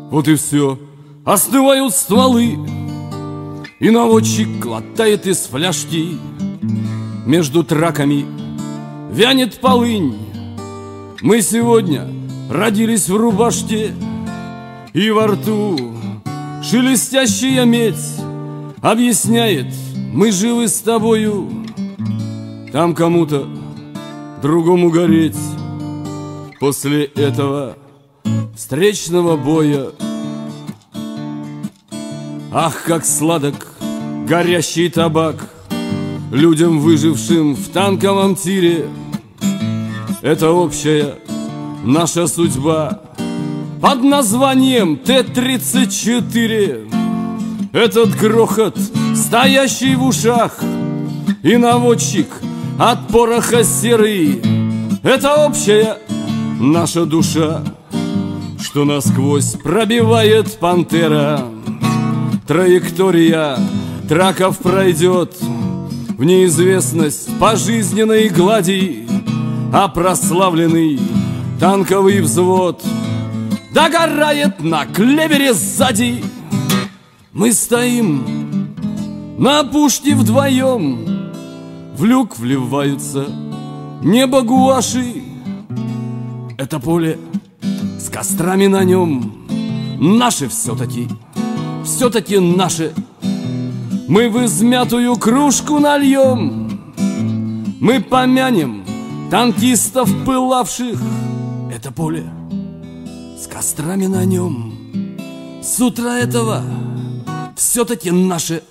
Вот и все. Остывают стволы, и наводчик глотает из фляжки. Между траками вянет полынь. Мы сегодня родились в рубашке, и во рту шелестящая медь объясняет: мы живы с тобою. Там кому-то другому гореть после этого встречного боя. Ах, как сладок горящий табак людям, выжившим в танковом тире. Это общая наша судьба под названием Т-34. Этот грохот, стоящий в ушах, и наводчик от пороха серый — это общая наша душа, что насквозь пробивает пантера. Траектория траков пройдет в неизвестность по жизненной глади, а прославленный танковый взвод догорает на клевере сзади. Мы стоим на пушке вдвоем, в люк вливаются небо гуаши. Это поле с кострами на нем наши все-таки, все-таки наши. Мы в измятую кружку нальем, мы помянем танкистов пылавших. Это поле с кострами на нем с утра этого все-таки наше.